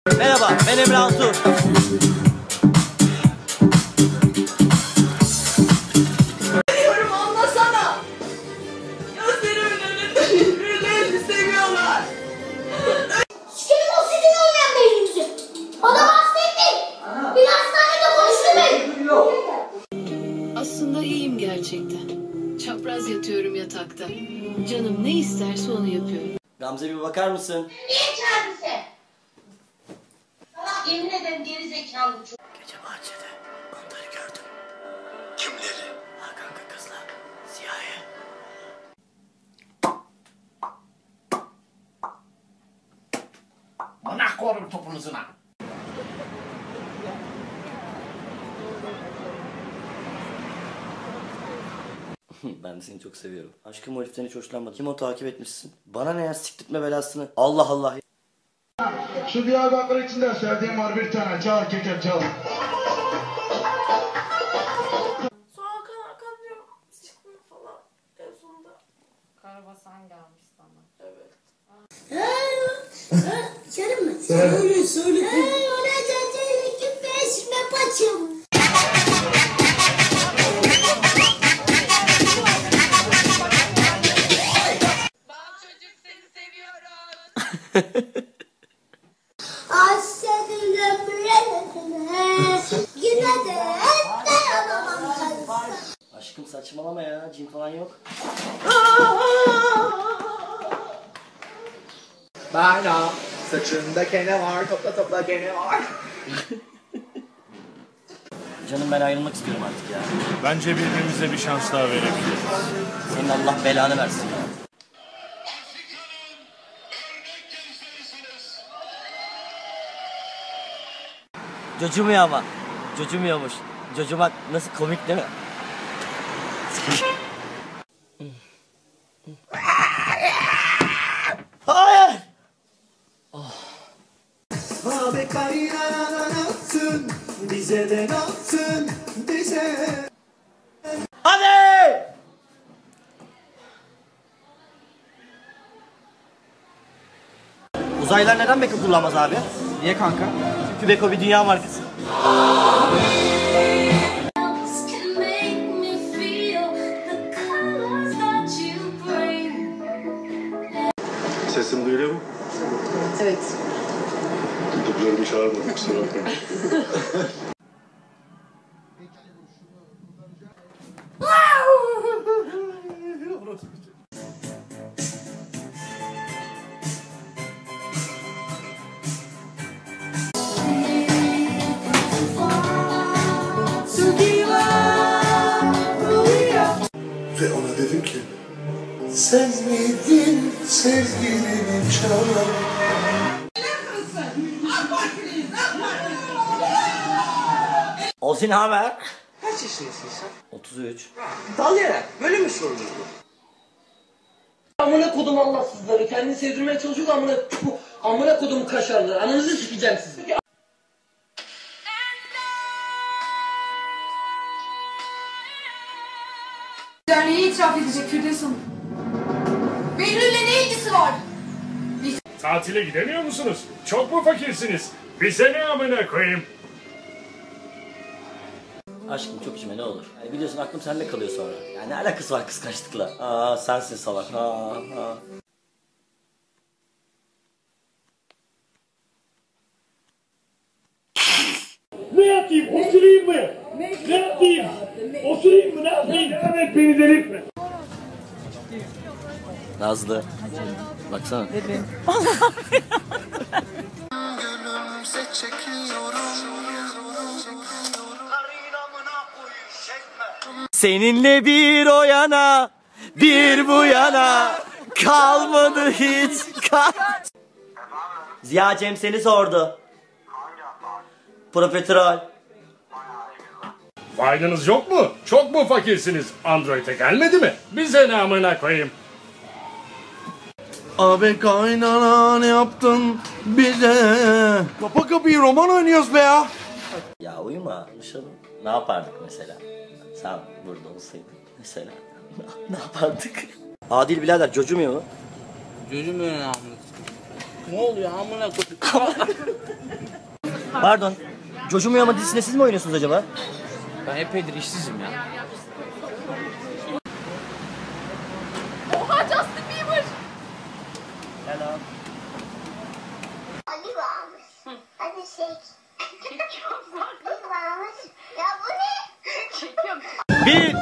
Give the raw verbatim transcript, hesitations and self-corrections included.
Merhaba, ben Emre Altuğ. Seviyorum, anlasana. Gözlerimin önünde birbirlerini seviyorlar. Sikerim o sizin olmayan beyninizi. Bana bahsetmeyin. Bir hastanede konuşturmayın. Aslında iyiyim gerçekten. Çapraz yatıyorum yatakta. Canım ne isterse onu yapıyorum. Gamze bir bakar mısın? Niye çağırdın sen? Sana yemin ederim geri zekalı çocuk. Gece bahçede onları gördüm. Kimleri? Ha kanka kızla. Ziyaye. Bana korum topunuzuna. Ben de seni çok seviyorum. Aşkım o heriften hiç hoşlanmadım. Kim o takip etmişsin? Bana ne ya, siktirtme belasını. Allah Allah. Şu Diyarbakır içinde sevdiğim var bir tane. Çal keker çal. Sonra Hakan Hakan diyor, çıkmıyor falan. En sonunda Karabasan gelmiş sana. evet. İçerim mi? Söyle söyle. Ona zaten iki beş me paçım. Bak çocuk seni seviyorum. Aşkın ömrüne yine de dayanamam kalsın. Aşkım saçmalama ya. Cin falan yok. Bana saçında kene var, topla topla kene var. Canım ben ayrılmak istiyorum artık ya. Bence birbirimize bir şans daha verebiliriz. Senin Allah belanı versin ya. Cocumuyor ama. Cocumuyormuş. Cocumak nasıl komik değil mi? Hayır! Abi kaynana ne yaptın? Bize de ne yaptın? Bize. Hadi! Uzaylılar neden Beko kullanmaz abi? Niye kanka? Çünkü Beko bir dünya markası. Sesim duyuluyor mu? Evet. Dublörümü çağırmadım, kusura bakmayın. Ve ona dedim ki sen miydin sevgilinin çağır. Olsun haber. Kaç yaşındasın sen? otuz üç. Dalayarak böyle mi sorulur bu? Amına kodum Allahsızları kendini sevdirmeye çalışıyor amına amına kodum kaşarları ananızı sikeceğim sizi. Derneği itiraf edecek Firdevs Hanım. Behlül'le ne ilgisi var? Tatile gidemiyor musunuz? Çok mu fakirsiniz? Bize ne amına koyayım? Aşkım çok içme ne olur. Yani biliyorsun aklım sende kalıyor sonra. Yani ne alakası var kıskançlıkla? Aa sensin salak. Ha ha. Ne yapayım? Osurayım mı? Ne yapayım? Osurayım mı? Ne yapayım? Evet beni delirtme. Nazlı. Baksana. Gülümse çekiyorum. Seninle bir o yana, bir bu yana kalmadı hiç kal. Ziya Cem seni sordu. Profiterol. Faydınız yok mu? Çok mu fakirsiniz? Android'e gelmedi mi? Bize ne amına koyayım? Abi kaynana ne yaptın bize? Kapa kapıyı roman oynuyoruz be ya. Ya uyuma, konuşalım. Ne yapardık mesela? Sen burada olsaydın mesela. Ne yapardık? Adil birader cocumuyor mu? Gözüm önüne amına. Ne oluyor amına kodum? Pardon. Coşum Uyama dizisinde siz mi oynuyorsunuz acaba? Ben epeydir işsizim ya. Oha Justin Bieber. Selam. Ali varmış. Hadi çek. Ali varmış. Ya bu ne? Çekiyorum. Bir,